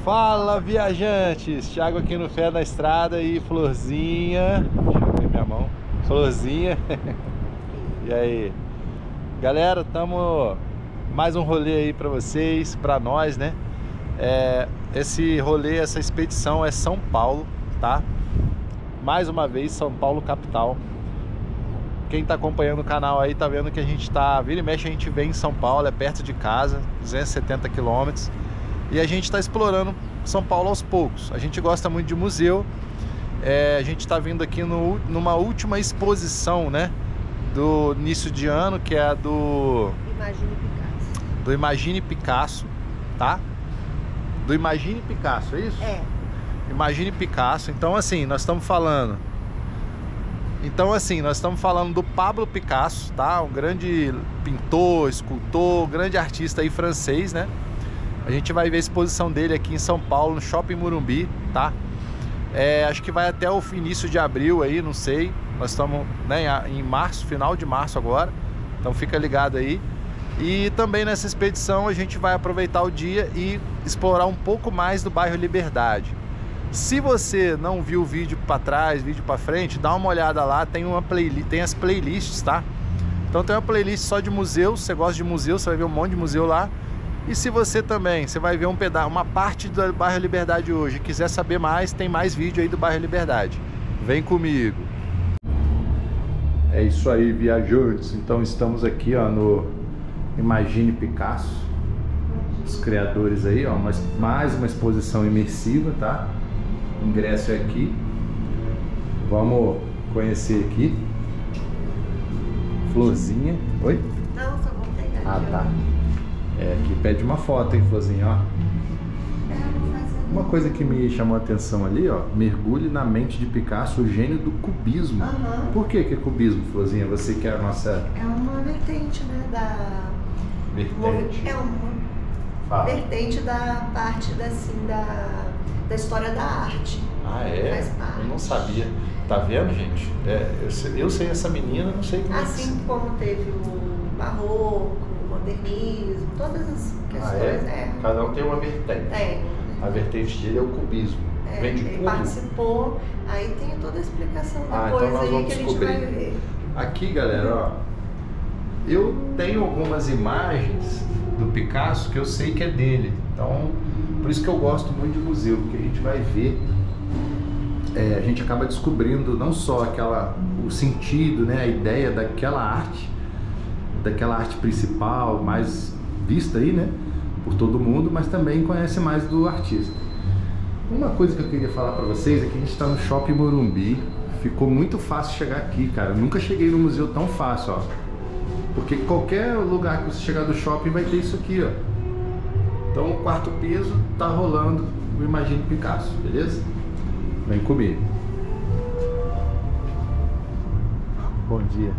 Fala, viajantes! Thiago aqui no Fé da Estrada e Florzinha. Deixa eu ver minha mão. Florzinha. E aí? Galera, tamo mais um rolê aí pra vocês, pra nós, né? Esse rolê, essa expedição é São Paulo, tá? Mais uma vez, São Paulo capital. Quem tá acompanhando o canal aí tá vendo que a gente tá... Vira e mexe, a gente vem em São Paulo, é perto de casa, 270 quilômetros. E a gente está explorando São Paulo aos poucos. A gente gosta muito de museu. A gente está vindo aqui numa última exposição, né? Do início de ano, que é a do Imagine Picasso, tá? Do Imagine Picasso, é isso? É. Imagine Picasso. Então assim, nós estamos falando do Pablo Picasso, tá? Um grande pintor, escultor, grande artista aí francês, né? A gente vai ver a exposição dele aqui em São Paulo, no Shopping Morumbi, tá? Acho que vai até o início de abril aí, não sei. Nós estamos, né, em março, final de março agora. Então fica ligado aí. E também nessa expedição a gente vai aproveitar o dia e explorar um pouco mais do bairro Liberdade. Se você não viu o vídeo para trás, vídeo para frente, dá uma olhada lá, tem as playlists, tá? Então tem uma playlist só de museus, você gosta de museu, você vai ver um monte de museu lá. E se você também, você vai ver uma parte do bairro Liberdade hoje, quiser saber mais, tem mais vídeo aí do bairro Liberdade. Vem comigo. É isso aí, viajantes. Então estamos aqui, ó, no Imagine Picasso. Os criadores aí, ó, mais uma exposição imersiva, tá? O ingresso é aqui. Vamos conhecer aqui. Florzinha. Oi? Não, só vou pegar. Ah, tá. Aqui pede uma foto, hein, Florzinha, ó. Uma coisa que me chamou a atenção ali, ó, mergulhe na mente de Picasso, o gênio do cubismo. Por que é cubismo, Florzinha? Você que é a nossa... É uma vertente, né, Vertente? É uma vertente da parte da história da arte. Ah, é? Faz parte. Eu não sabia. Tá vendo, gente? Eu sei essa menina, não sei como Assim como teve o barroco, o modernismo, todas as questões. Cada um tem uma vertente. A vertente dele é o cubismo. Vem de ele cubo. participou, aí tem toda a explicação depois então nós aí vamos que a gente descobrir. vai ver. Aqui, galera, ó, eu tenho algumas imagens do Picasso que eu sei que é dele. Então, por isso que eu gosto muito de museu, porque a gente vai ver, a gente acaba descobrindo não só o sentido, né, a ideia daquela arte principal, mais vista aí, né, por todo mundo, mas também conhece mais do artista. Uma coisa que eu queria falar para vocês é que a gente está no Shopping Morumbi. Ficou muito fácil chegar aqui, cara. Eu nunca cheguei no museu tão fácil, ó. Porque qualquer lugar que você chegar do shopping vai ter isso aqui, ó. Então o quarto piso tá rolando o Imagine Picasso, beleza? Vem comigo. Bom dia.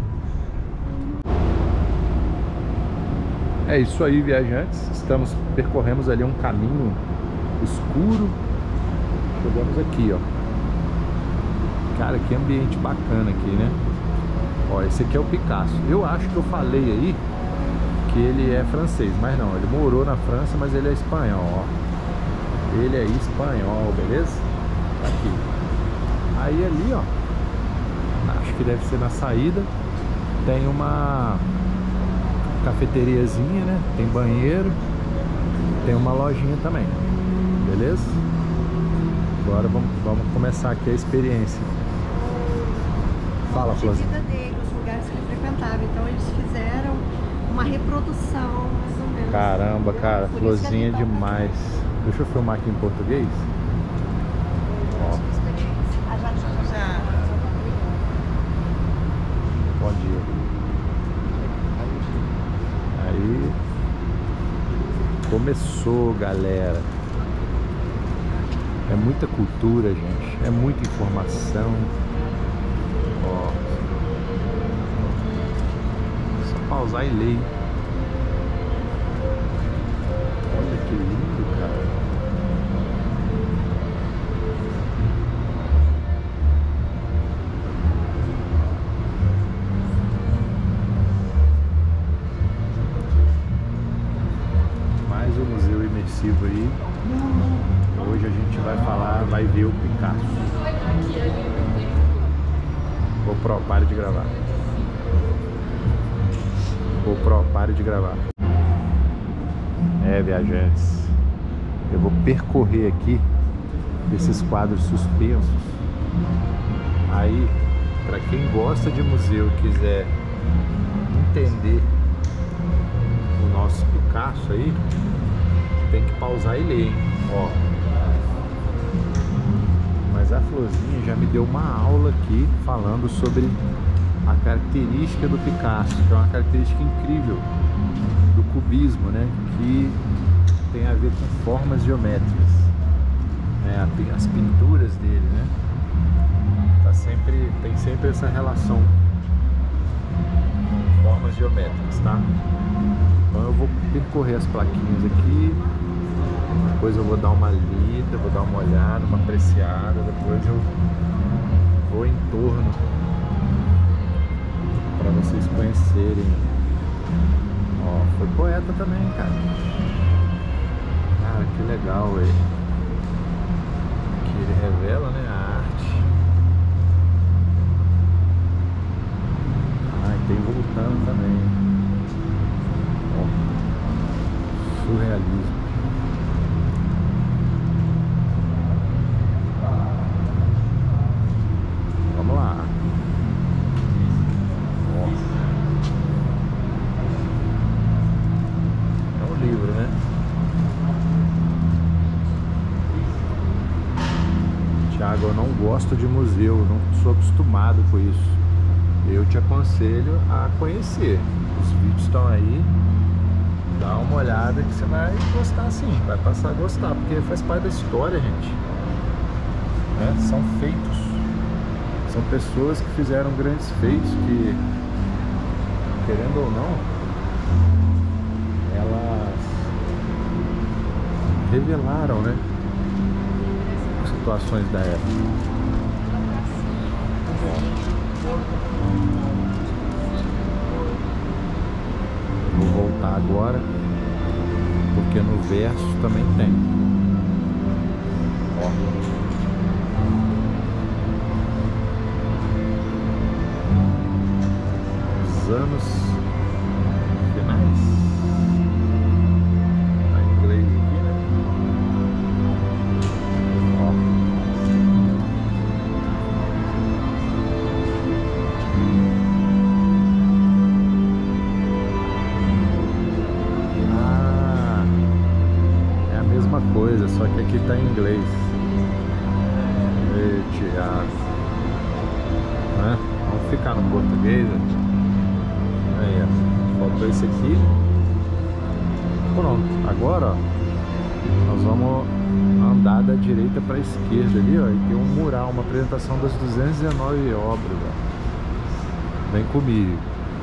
É isso aí, viajantes. Percorremos ali um caminho escuro. Chegamos aqui, ó. Cara, que ambiente bacana aqui, né? Ó, esse aqui é o Picasso. Eu acho que eu falei aí que ele é francês, mas não, ele morou na França, mas ele é espanhol, ó. Ele é espanhol, beleza? Tá aqui. Aí ali, ó, acho que deve ser na saída, tem uma cafeteriazinha, né? Tem banheiro, tem uma lojinha também, beleza? Agora vamos começar aqui a experiência. Fala, Florzinha. A vida dele, os lugares que ele frequentava, então eles fizeram uma reprodução, mais ou menos. Caramba, cara, Florzinha é tá demais. Deixa eu filmar aqui em português. Ó. Bom dia. Aí começou, galera. É muita cultura, gente. É muita informação. Ó. Só pausar e ler. Olha que lindo, cara. mais um museu imersivo aí. Hoje a gente vai ver o Picasso. GoPro, pare de gravar. GoPro, pare de gravar. Viajantes, eu vou percorrer aqui esses quadros suspensos. Aí, para quem gosta de museu e quiser entender o nosso Picasso aí, tem que pausar e ler, hein? Ó. Mas a Florzinha já me deu uma aula aqui falando sobre a característica do Picasso, que é uma característica incrível do cubismo, né? Que tem a ver com formas geométricas, né? As pinturas dele, né? Tem sempre essa relação com formas geométricas, tá? Então eu vou percorrer as plaquinhas aqui, depois eu vou dar uma lida, vou dar uma olhada, uma apreciada, depois eu vou em torno para vocês conhecerem. Ó, foi poeta também, cara. Cara, que legal, velho. Que ele revela, né, a arte. Ah, e tem voltando também. Ó, surrealismo. Vamos lá. Ó. É um livro, né? Thiago, eu não gosto de museu, não sou acostumado com isso. Eu te aconselho a conhecer. Os vídeos estão aí. Dá uma olhada que você vai gostar sim. Vai passar a gostar, porque faz parte da história, gente. Né? São feitos. São pessoas que fizeram grandes feitos que, querendo ou não, elas revelaram, né, as situações da época. Vou voltar agora, porque no verso também tem. Ó. Anos finais. Tá em inglês aqui, né? Ó. Ah, é a mesma coisa, só que aqui tá em inglês. Ei, Thiago. Vamos ficar no português, né? Aí, ó, faltou esse aqui. Pronto, agora, ó, nós vamos andar da direita para a esquerda ali, ó, e tem um mural, uma apresentação das 219 obras, ó. Vem comigo.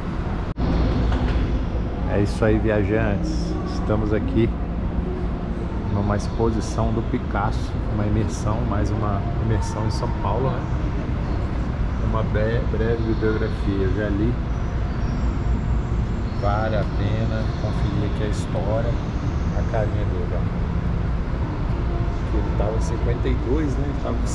É isso aí, viajantes. Estamos aqui numa exposição do Picasso, uma imersão, mais uma imersão em São Paulo, né? Uma breve bibliografia, eu já li. Vale a pena conferir aqui a história, a carinha dele, ó. Ele estava em 52, né? Ele estava com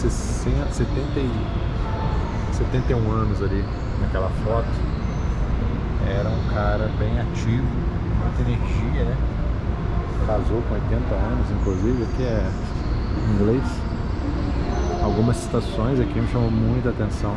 71 anos ali naquela foto. Era um cara bem ativo, muita energia, né? Casou com 80 anos, inclusive, aqui é em inglês. Algumas citações aqui me chamam muita atenção.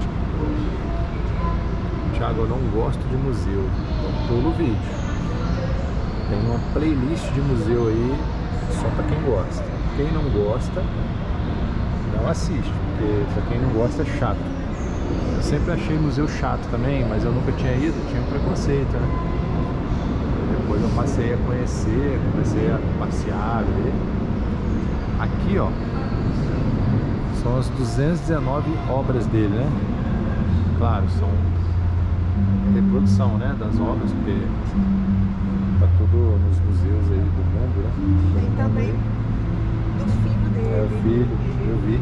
Thiago, eu não gosto de museu, então pula o vídeo. Tem uma playlist de museu aí só para quem gosta. Quem não gosta, não assiste, porque para quem não gosta é chato. Eu sempre achei museu chato também, mas eu nunca tinha ido, tinha um preconceito, né? Depois eu passei a conhecer, comecei a passear, ver. Aqui, ó, são as 219 obras dele, né? Claro, são reprodução, né, das obras, porque tá tudo nos museus aí do mundo, né? Tem também do filho dele. É o filho, eu vi.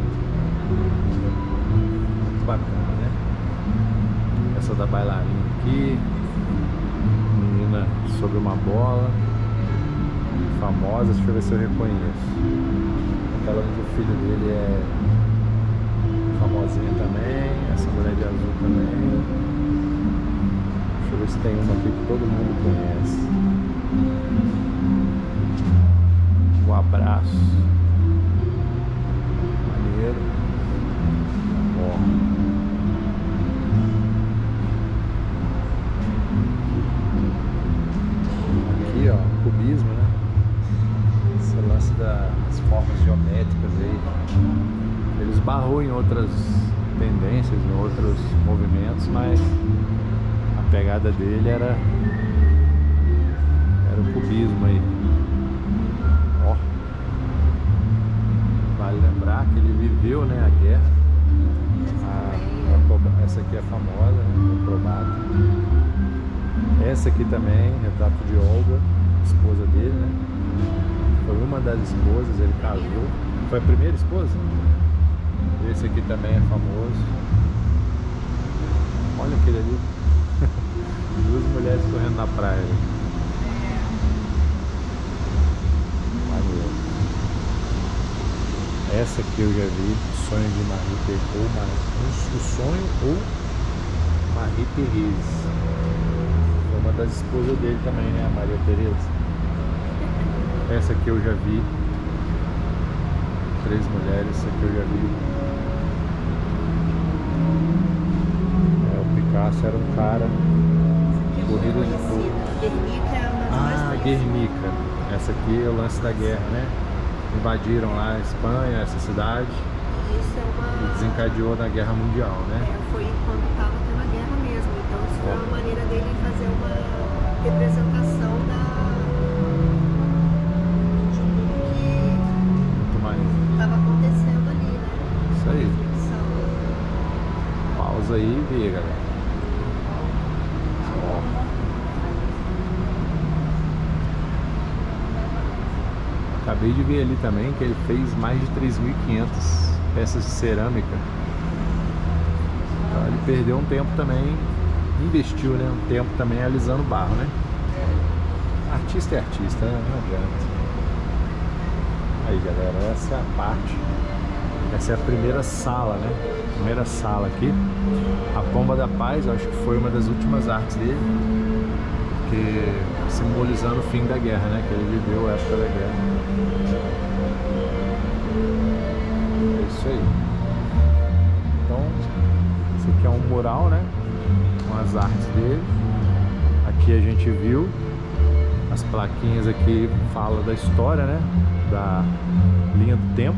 Bacana, né? Essa da bailarina aqui, menina sobre uma bola, famosas. Deixa eu ver se eu reconheço. Aquela do filho dele é famosinha também. Essa mulher de azul também. Deixa eu ver se tem uma aqui que todo mundo conhece. O Abraço. Maneiro. Ó. Aqui, ó, cubismo, né? Esse lance das formas geométricas aí. Ele esbarrou em outras tendências, em outros movimentos, mas a pegada dele era o cubismo aí. Ó. Vale lembrar que ele viveu, né, a guerra. Essa aqui é famosa, né, o acrobata. Essa aqui também, retrato de Olga, esposa dele, né? Foi uma das esposas, ele casou. Foi a primeira esposa? Esse aqui também é famoso. Olha aquele ali. Duas mulheres correndo na praia. Maneiro. Essa aqui eu já vi, O Sonho de Marie Therese. O Sonho ou Marie Therese. Foi uma das esposas dele também, né? A Maria Teresa. Essa aqui eu já vi. 3 mulheres, essa aqui eu já vi. O Picasso era um cara. Corrida de fogo. Guernica é uma das mais conhecidas. Guernica. Essa aqui é o lance da guerra, né? Invadiram lá a Espanha, essa cidade. Isso é uma... E desencadeou na Guerra Mundial, né? Foi quando estava tendo a guerra mesmo. Então isso foi uma maneira dele fazer uma representação de tudo que estava acontecendo ali, né? Isso aí. Reflexão. Pausa aí e vê, galera. Ó. Acabei de ver ali também que ele fez mais de 3.500 peças de cerâmica. Então ele perdeu um tempo também, investiu, né, um tempo também alisando barro, né? Artista é artista, né? Não adianta. Aí, galera, essa é a parte. Essa é a primeira sala, né? Primeira sala aqui. A Pomba da Paz, eu acho que foi uma das últimas artes dele, porque simbolizando o fim da guerra, né? Que ele viveu a época da guerra. É isso aí. Então, esse aqui é um mural, né? Com as artes dele. Aqui a gente viu as plaquinhas aqui, fala da história, né? Da linha do tempo.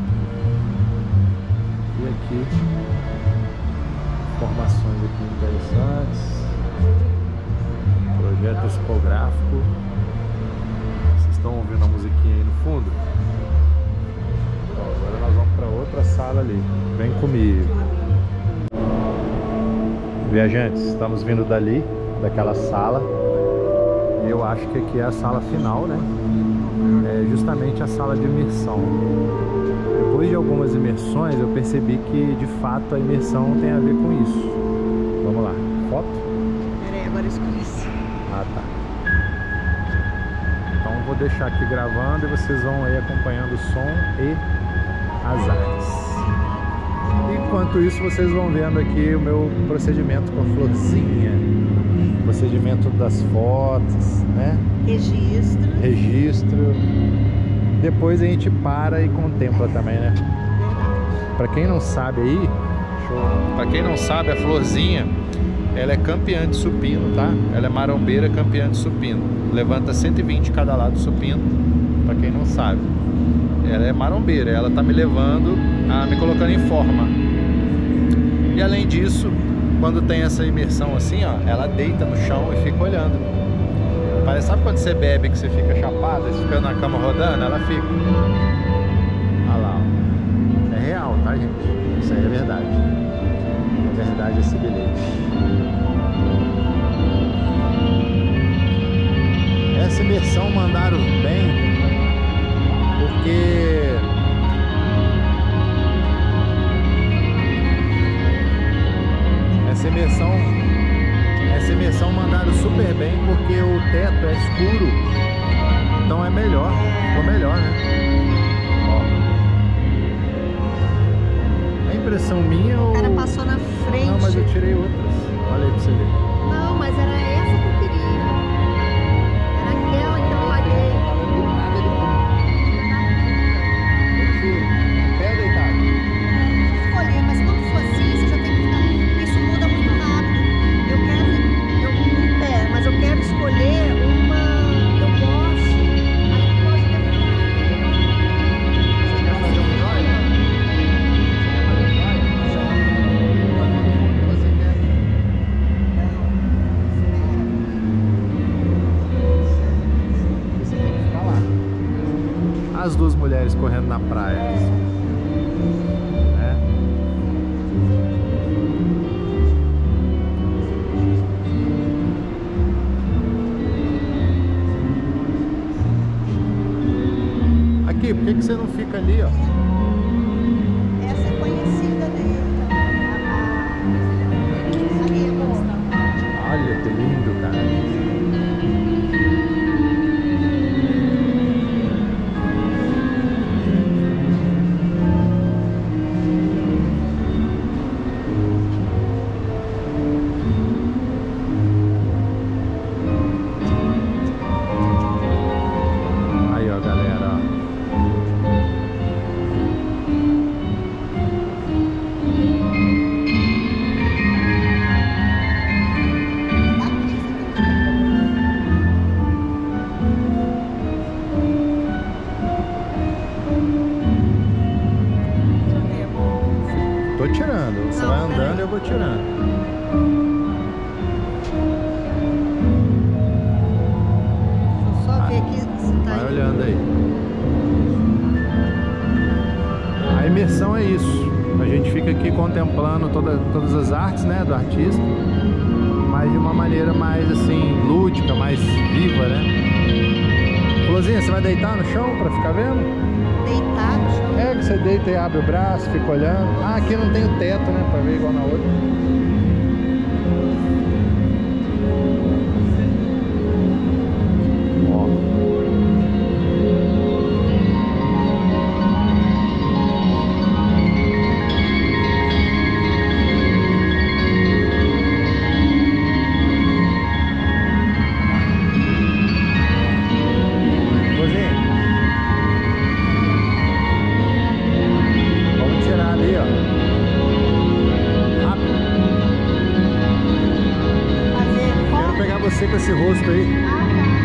E aqui informações aqui interessantes. Projeto expográfico. Vocês estão ouvindo a musiquinha aí no fundo? Então, agora nós vamos para outra sala ali. Vem comigo. Viajantes, estamos vindo dali, daquela sala. E eu acho que aqui é a sala final, né? É justamente a sala de imersão. Depois de algumas imersões, eu percebi que de fato a imersão tem a ver com isso. Vamos lá, foto? Peraí, agora escurece. Ah, tá. Então vou deixar aqui gravando e vocês vão aí acompanhando o som e as artes. Enquanto isso, vocês vão vendo aqui o meu procedimento com a florzinha. Procedimento das fotos, né? Registro. Depois a gente para e contempla também, né? Pra quem não sabe aí, pra quem não sabe, a florzinha, ela é campeã de supino, tá? Ela é marombeira, campeã de supino. Levanta 120 cada lado supino, pra quem não sabe. Ela é marombeira, ela tá me levando, me colocando em forma. E além disso, quando tem essa imersão assim, ó, ela deita no chão e fica olhando. Parece, sabe quando você bebe que você fica chapado, você fica na cama rodando? Ela fica. Olha lá, ó. É real, tá, gente? Isso aí é verdade. É verdade esse bilhete. Essa imersão mandaram bem, porque essa imersão mandaram super bem, porque o teto é escuro, então é melhor, ficou impressão minha ou... O cara passou na frente. Não, mas eu tirei outras. Olha aí pra você ver. Não, mas era essa que eu queria. Era aquela que eu paguei. Do nada ele pé deitado. Escolher, mas quando for assim, você já tem que ficar. Isso muda muito rápido. Eu quero em pé, mas eu quero escolher uma que eu goste. Aí eu posso demorar, entendeu? Você quer fazer um melhor? Você quer? Você tem que ficar lá. As duas mulheres correndo na praia. Né? Aqui, por que você não fica ali, ó? Essa é conhecida dele também. Ali é bom. Olha que lindo, cara. Aí, ó, galera, ó. Tô tirando. Você Não, vai andando peraí. e eu vou tirando. Deixa eu só ver aqui se tá Vai indo. olhando aí. A imersão é isso. A gente fica aqui contemplando todas as artes, né, do artista, mas de uma maneira mais assim, lúdica, mais viva, né? Florzinha, você vai deitar no chão pra ficar vendo? Deitado, chão. É, que você deita e abre o braço, fica olhando. Ah, aqui não tem o teto, né, pra ver igual na outra. Ó. Florzinha. Vamos tirar ali, ó. Rápido. Fazer Quero foto. pegar você com esse rosto aí. Ah,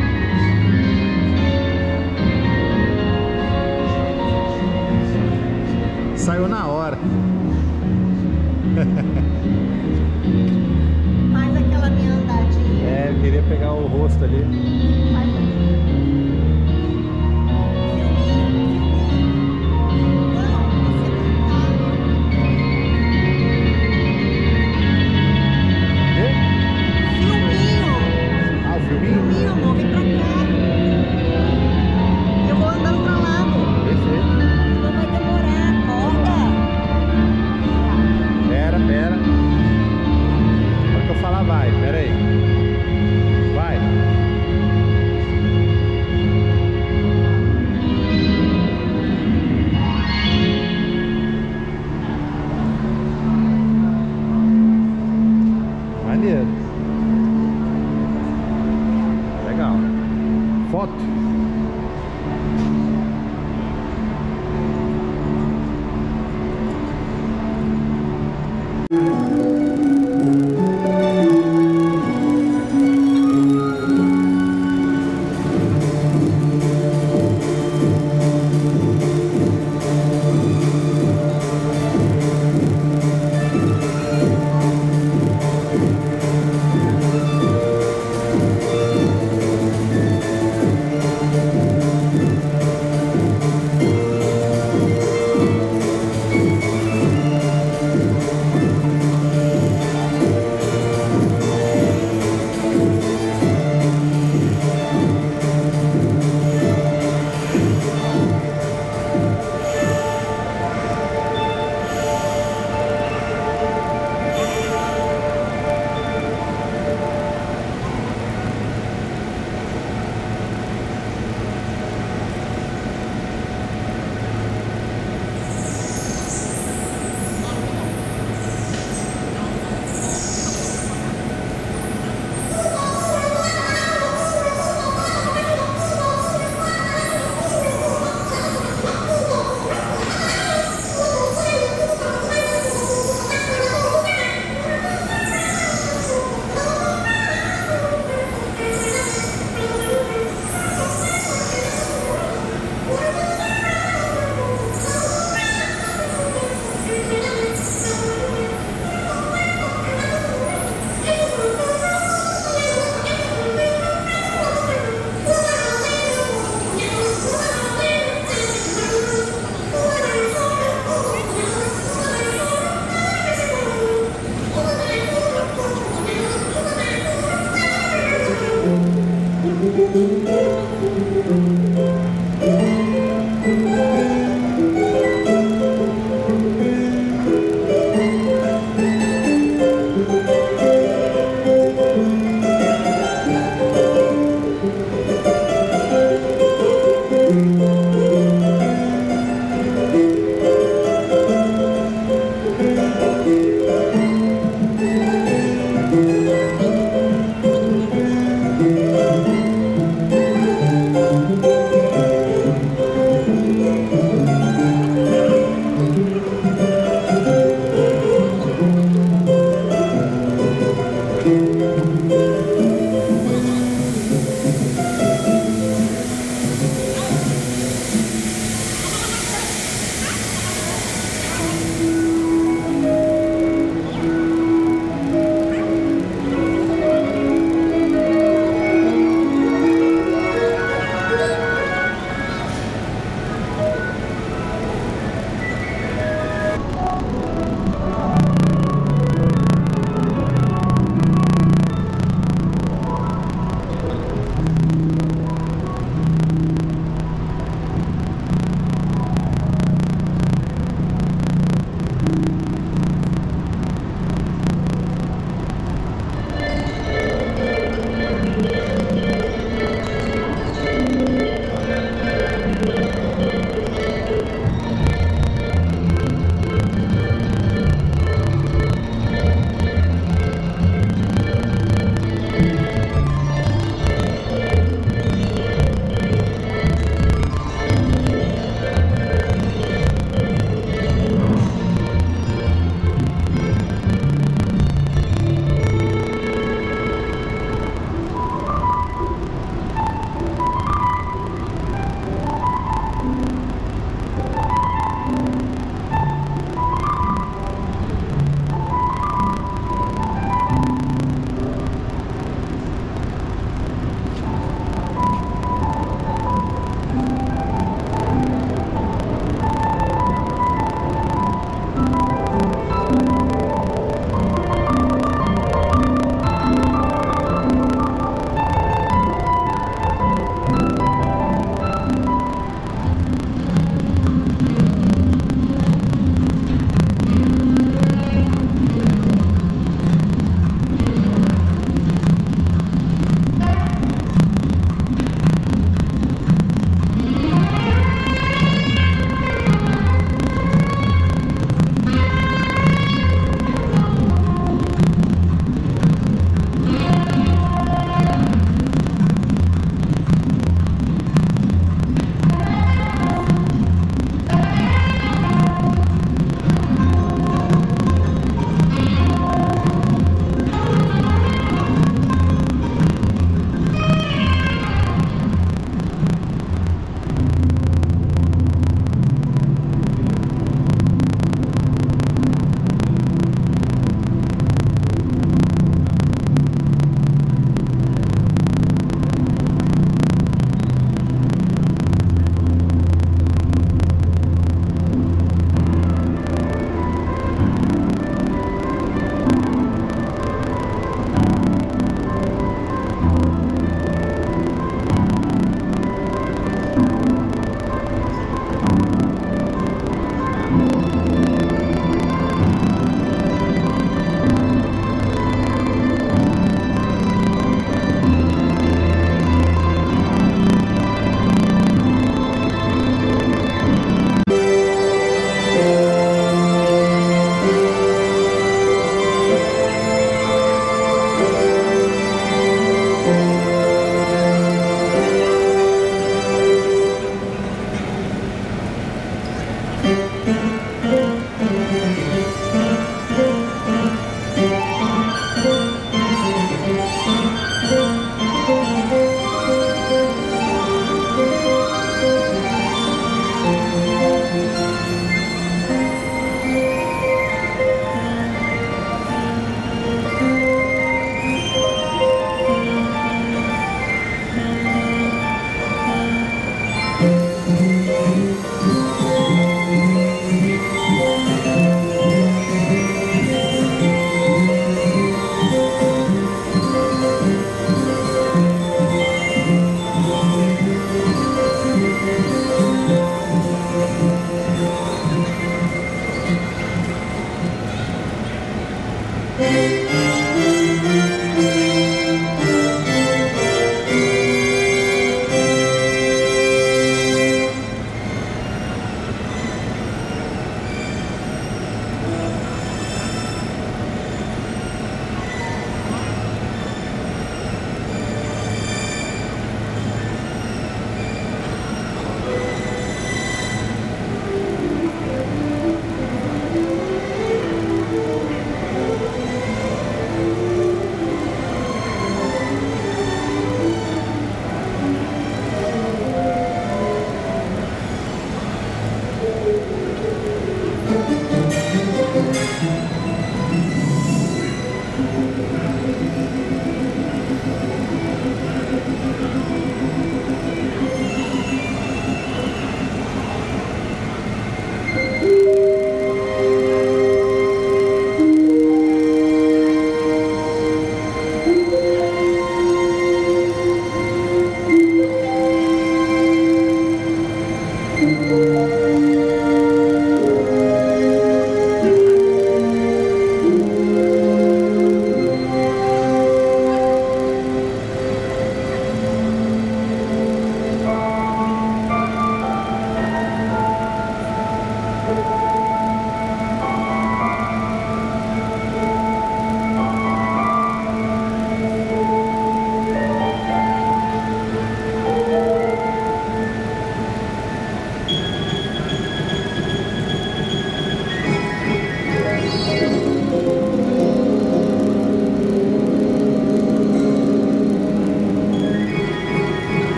Saiu na hora. faz aquela minha andadinha. É, eu queria pegar o rosto ali. Faz Ah, o filminho? filminho, amor, vem pra cá. Eu vou andando pra lá, amor. Perfeito. Não vai demorar, acorda. Pera. Na hora que eu falar, vai. Pera aí. Vai.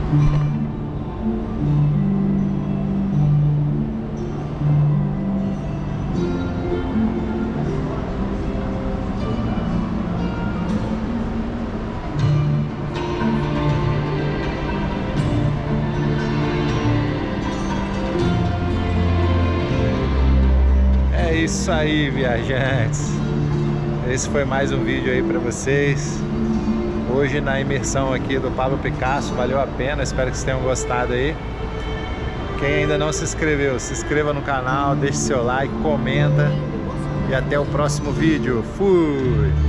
É isso aí, viajantes. Esse foi mais um vídeo aí para vocês. Hoje na imersão aqui do Pablo Picasso, valeu a pena, espero que vocês tenham gostado aí. Quem ainda não se inscreveu, se inscreva no canal, deixe seu like, comenta e até o próximo vídeo. Fui!